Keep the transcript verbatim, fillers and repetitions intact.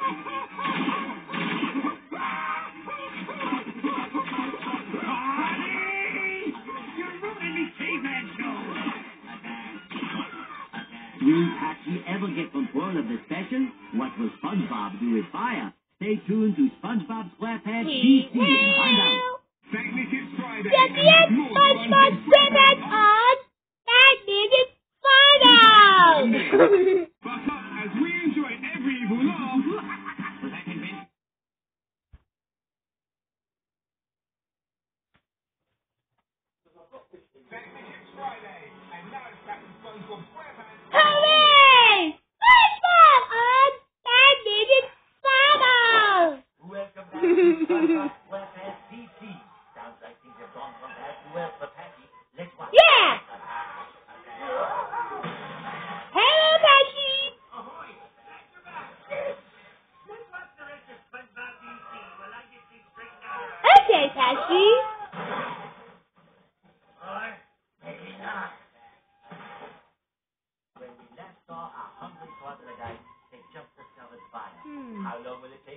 You're ruining me caveman show! Will Patchy ever get control of the special? What will SpongeBob do with fire? Stay tuned to SpongeBob SquarePants D C and find out. Magnificent Friday. The best SpongeBob SquarePants on Magnificent Friday! Buck up as we enjoy every evil laugh. Was that convinced? Magnificent Friday. And now it's back to SpongeBob SquarePants. Hooray! SpongeBob on Magnificent Friday! Welcome back to SpongeBob SquarePants D C. Sounds like things have gone from bad to well for Patchy. Let's watch. Yeah! Hello, Patchy! Ahoy! Back to back. Let's watch the rest of SpongeBob D C while I get things straightened out. Okay, Patchy. Or maybe not. When we last saw our hungry troglodytes, they just discovered fire. Hmm. How long will it take